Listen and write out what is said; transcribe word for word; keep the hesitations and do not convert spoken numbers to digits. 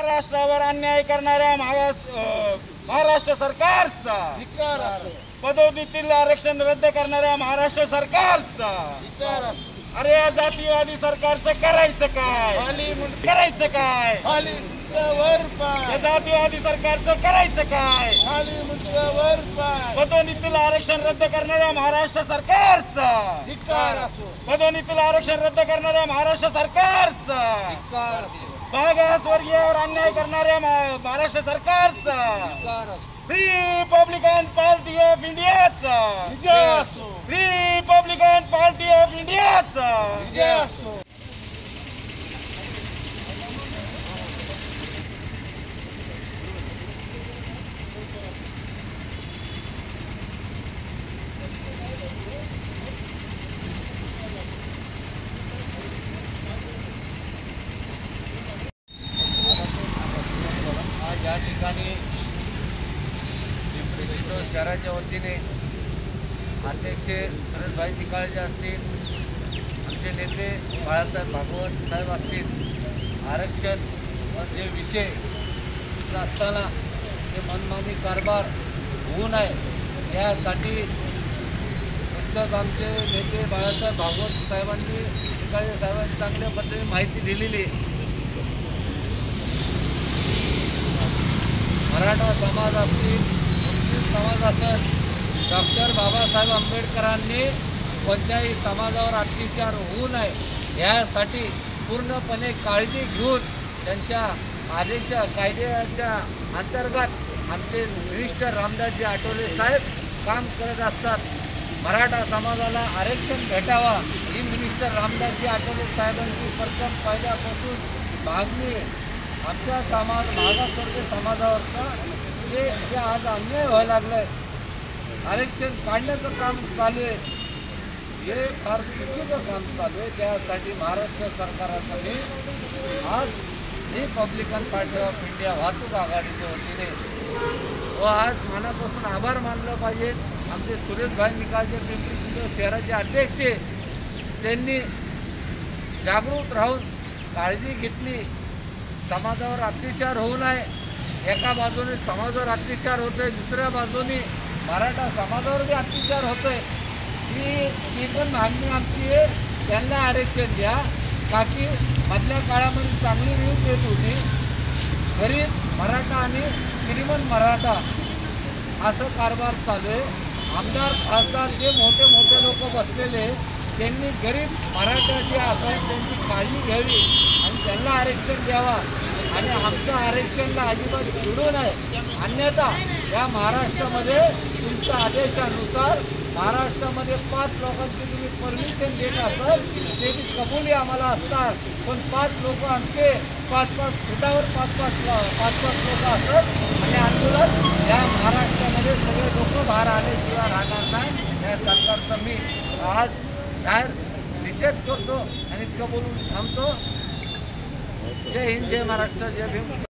महाराष्ट्रावर अन्याय करणाऱ्या महाराष्ट्र सरकारचा, पदोन्नतीतील आरक्षण रद्द करणाऱ्या महाराष्ट्र सरकारचा, अरे या जातीवादी सरकारचं करायचं काय, करायचं काय, या जातीवादी सरकारचं करायचं काय, पदोन्नतीतील आरक्षण रद्द करणाऱ्या महाराष्ट्र सरकारचा, पदोन्नतीतील आरक्षण रद्द करणाऱ्या महाराष्ट्र सरकारचा, मागासवर्गीयावर अन्याय करणाऱ्या महाराष्ट्र सरकारचा, रिपब्लिकन पार्टी ऑफ इंडियाचा, रिपब्लिकन पार्टी ऑफ इंडियाचा. आज या ठिकाणी शहराच्या वतीने अध्यक्ष सुरेशभाई निकाळजे असतील, आमचे नेते बाळासाहेब भागवत साहेब असतील, आरक्षण जे विषय असताना ते मनमानी कारभार होऊ नये यासाठी नुकतंच आमचे नेते बाळासाहेब भागवत साहेबांनी निकाळजे साहेबांनी चांगल्या पद्धतीने माहिती दिलेली. मराठा समाज असतील, मुस्लिम समाज असेल, डॉक्टर बाबासाहेब आंबेडकरांनी कोणत्याही समाजावर अत्याचार होऊ नये यासाठी पूर्णपणे काळजी घेऊन त्यांच्या आदेश कायद्याच्या अंतर्गत आमचे मिनिस्टर रामदासजी आठवले साहेब काम करत असतात. मराठा समाजाला आरक्षण भेटावा ही मिनिस्टर रामदासजी आठवले साहेबांची प्रथम पहिल्यापासून मागणी. आमच्या समाज मागासवर्गीय समाजावरचा जे जे आज अन्याय व्हायला लागलं आहे, आरक्षण काढण्याचं काम चालू आहे, हे फार चुकीचं काम चालू आहे. त्यासाठी महाराष्ट्र सरकारासाठी आज रिपब्लिकन पार्टी ऑफ इंडिया वाहतूक आघाडीच्या वतीने व आज मनापासून आभार मानलं पाहिजे. आमचे सुरेशभाई निकाळजे पिंपरी चिंचवड शहराचे अध्यक्ष, त्यांनी जागरूक राहून काळजी घेतली. समाजावर अत्याचार होऊ नये, एका बाजूने समाजावर अत्याचार होतो आहे, दुसऱ्या बाजूने मराठा समाजावर बी अत्याचार होतो आहे. ही ती पण मागणी आमची आहे, त्यांना आरक्षण द्या. बाकी मधल्या काळामध्ये चांगली न्यूज येत होती, गरीब मराठा आणि श्रीमंत मराठा असं कारभार चालू आहे. आमदार खासदार जे मोठे मोठे लोक बसलेले त्यांनी गरीब मराठा जे असेल त्यांची काळजी घ्यावी आणि त्यांना आरक्षण द्यावा आणि आमचं आरक्षणला अजिबात सोडू नये. अन्यथा या महाराष्ट्रामध्ये तुमच्या आदेशानुसार महाराष्ट्रामध्ये पाच लोकांची तुम्ही परमिशन देत असाल ते कबुली आम्हाला असतात, पण पाच लोक आमचे पाच पाच फुटावर पाच पाच पाच पाच लोक असतात आणि आंदोलन या महाराष्ट्रामध्ये सगळे लोक बाहेर आल्याशिवाय राहणार नाही. या सरकारचा मी आज जाहीर निषेध करतो आणि इतकं बोलून थांबतो. जय हिंद, जय महाराष्ट्र, जय भीम.